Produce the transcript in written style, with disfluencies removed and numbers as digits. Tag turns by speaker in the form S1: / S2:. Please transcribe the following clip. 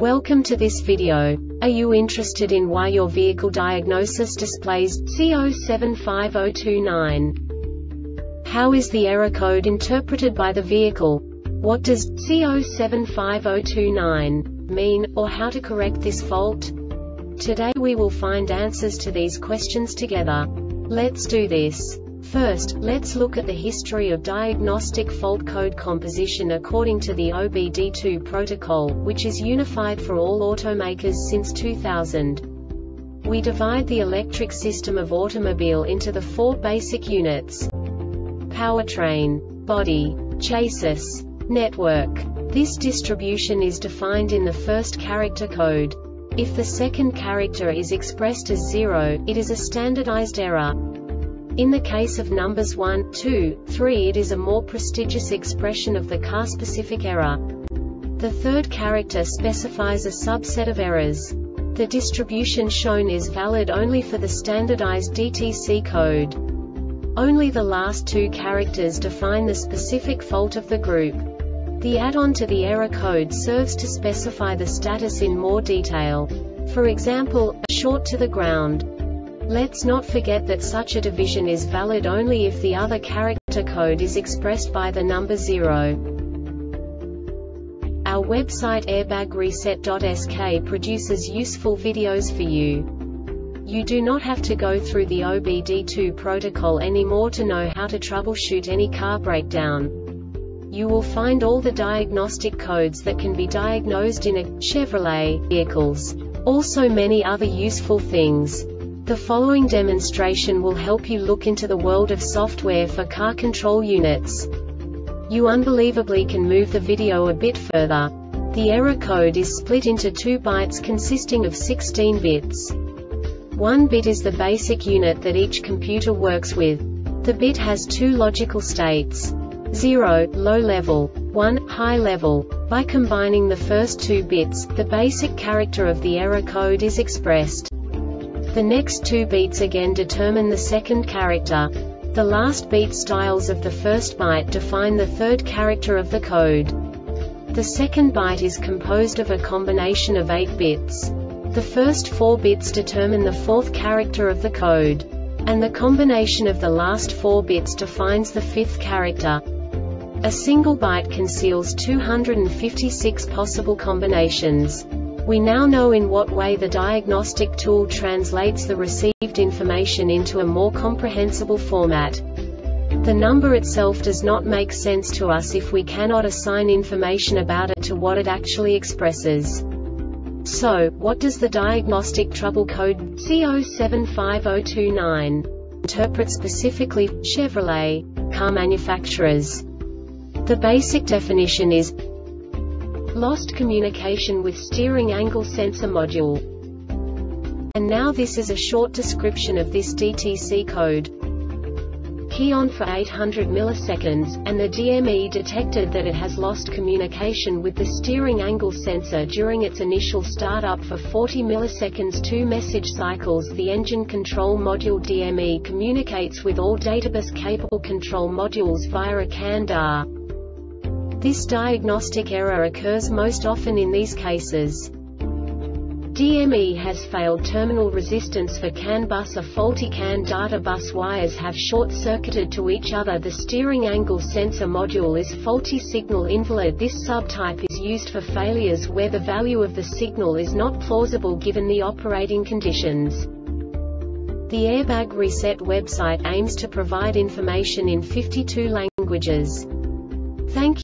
S1: Welcome to this video. Are you interested in why your vehicle diagnosis displays C075029? How is the error code interpreted by the vehicle? What does C075029 mean, or how to correct this fault? Today we will find answers to these questions together. Let's do this. First, let's look at the history of diagnostic fault code composition according to the OBD2 protocol, which is unified for all automakers since 2000. We divide the electric system of automobile into the four basic units: powertrain, body, chassis, network. This distribution is defined in the first character code. If the second character is expressed as 0, it is a standardized error. In the case of numbers 1, 2, 3, it is a more prestigious expression of the car-specific error. The third character specifies a subset of errors. The distribution shown is valid only for the standardized DTC code. Only the last two characters define the specific fault of the group. The add-on to the error code serves to specify the status in more detail. For example, a short to the ground. Let's not forget that such a division is valid only if the other character code is expressed by the number 0. Our website airbagreset.sk produces useful videos for you. You do not have to go through the OBD2 protocol anymore to know how to troubleshoot any car breakdown. You will find all the diagnostic codes that can be diagnosed in a Chevrolet vehicles. Also many other useful things. The following demonstration will help you look into the world of software for car control units. You unbelievably can move the video a bit further. The error code is split into 2 bytes consisting of 16 bits. 1 bit is the basic unit that each computer works with. The bit has 2 logical states: 0, low level, 1, high level. By combining the first 2 bits, the basic character of the error code is expressed. The next 2 beats again determine the second character. The last beat styles of the first byte define the third character of the code. The second byte is composed of a combination of 8 bits. The first 4 bits determine the fourth character of the code. And the combination of the last 4 bits defines the fifth character. A single byte conceals 256 possible combinations. We now know in what way the diagnostic tool translates the received information into a more comprehensible format. The number itself does not make sense to us if we cannot assign information about it to what it actually expresses. So, what does the diagnostic trouble code C075029 interpret specifically for Chevrolet car manufacturers? The basic definition is lost communication with steering angle sensor module. And now this is a short description of this DTC code. Key on for 800 milliseconds, and the DME detected that it has lost communication with the steering angle sensor during its initial startup for 40 milliseconds. 2 message cycles. The engine control module DME communicates with all databus-capable control modules via a CAN DA. This diagnostic error occurs most often in these cases: DME has failed terminal resistance for CAN bus, a faulty CAN data bus wires have short-circuited to each other, the steering angle sensor module is faulty, signal invalid. This subtype is used for failures where the value of the signal is not plausible given the operating conditions. The Airbag Reset website aims to provide information in 52 languages. Thank you.